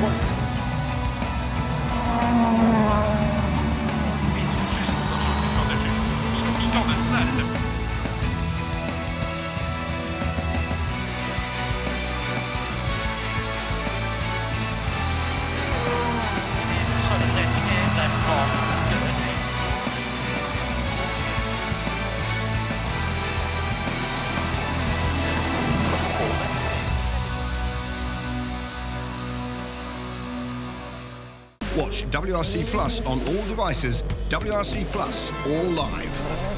Watch WRC Plus on all devices, WRC Plus, all live.